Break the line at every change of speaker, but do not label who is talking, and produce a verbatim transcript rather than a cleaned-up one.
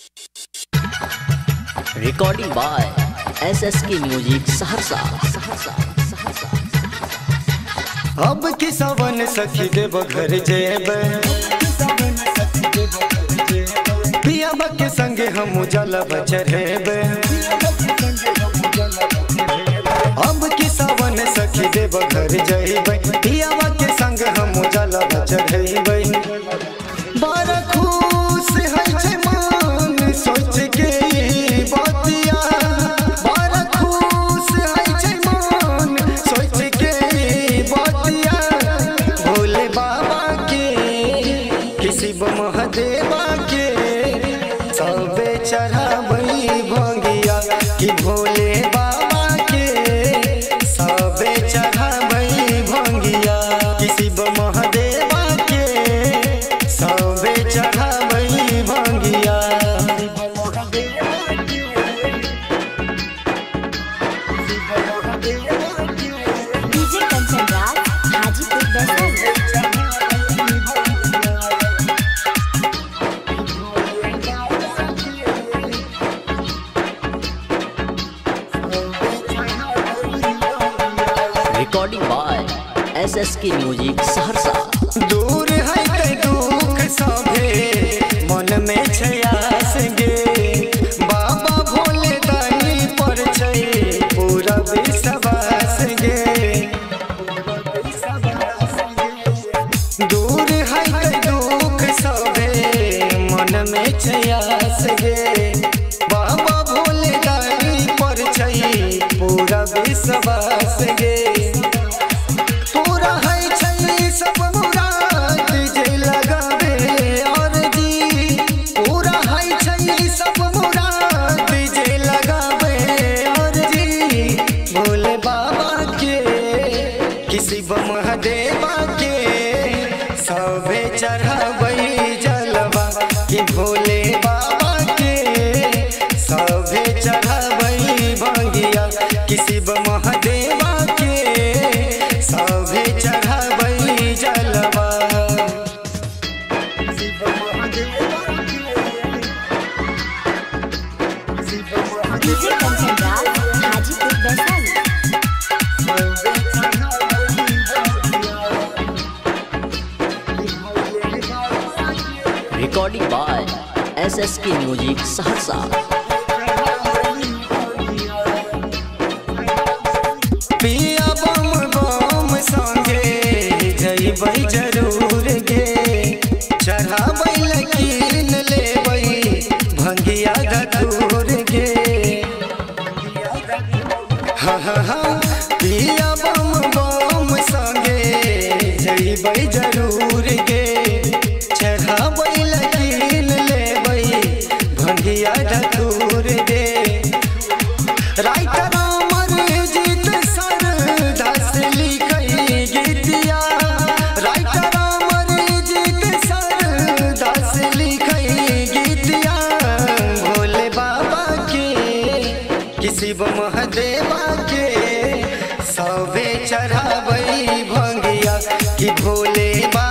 Recording by S S K music Saharsa Saharsa Saharsa.
अब की सावन सखी देव घर जेबे, पियाबा के संगे हम जलवा चढ़ेबे। अब की सावन सखी देव घर जेबे, पियाबा के संग हम जलवा चढ़ेबे। बड़ा खुश है छे मन सोच के बतिया, बड़ा खुश है छे मन सोच के बतिया। भोले बाबा के किसी महादेवा के सबे चढ़ाबई भंगिया, कि भोले बाबा के सबे चढ़ाबई भंगिया। किसी महादेवा के सबे चढ़ाबई भंगिया।
DJ Kanchan Raj Hajipur Vaishali.
Recording by S S K music Saharsa.
दूर है कई दुख सभे मन में छयास गे, बाबा भोले दानी पर छै पूरा विश्वास गे। दूर है कई दुख सभे मन में छयास गे, बाबा भोले दानी पर छै पूरा विश्वास गे। पूरा है छै सब मुराद जे लगावे और जी, पूरा है छै सब मुराद जे लगावे और जी। भोले बाबा के किसी महादेवा के सबे चढ़ाबई जलवा, कि भोले बाबा के सबे चढ़ाबई भंगिया। किसी महादेवा के सबे चढ़ाबई जलवा।
DJ Kanchan Raj Hajipur Vaishali.
Recording by S S K music Saharsa.
पिया बम बम संगे जइबै जरूर गे, चढ़ाबै लकीन लेबै भंगिया धतूर गे। हाँ हाँ हाँ पिया बम बम संगे जइबै जरूर गे, चढ़ाबै लकीन लेबै भंगिया धतूर गे। राइटर अमरजीत सरदास लिखै गीतिया, राइटर अमरजीत सरदास लिखै गीतिया। भोले बाबा के किसी महादेवा के सबे चढ़ाबई भंगिया, कि भोले बाबा